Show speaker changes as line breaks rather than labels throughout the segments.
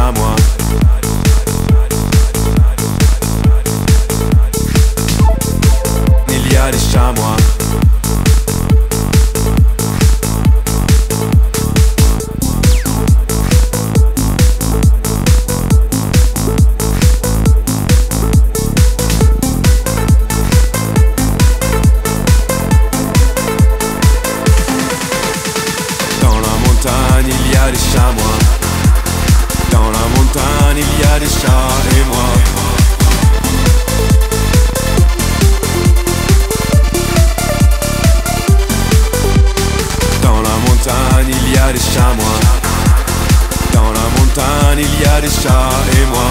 chamois. Il y a des chamois. Il y a des chamois. Dans la montagne, il y a des chats et moi. Dans la montagne, il y a des chamois. Dans la montagne, il y a des chats et moi.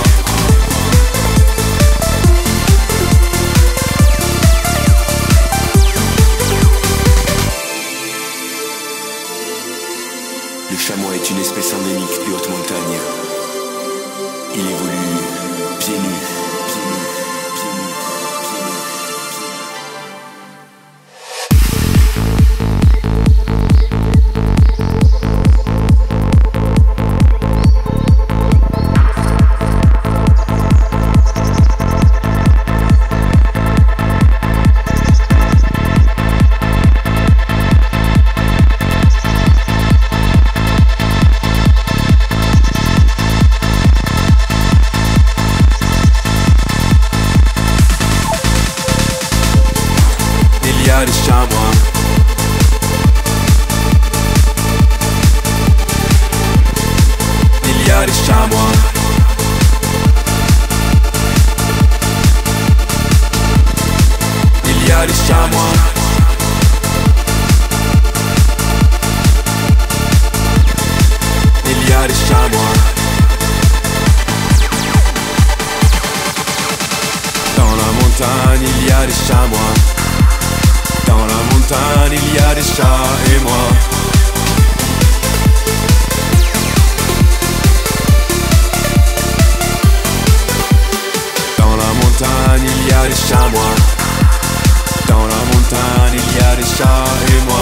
Le chamois est une espèce endémique des hautes montagnes. Il évolue pieds nus, pieds nus, pieds nus, pieds nus.
Il y a des chamois. Il y a des chamois. Il y a des chamois. Il y a des chamois. Dans la montagne, il y a des chamois. Dans la montagne, il y a des chats et moi. Dans la montagne, il y a des chamois. Dans la montagne, il y a des chats et moi.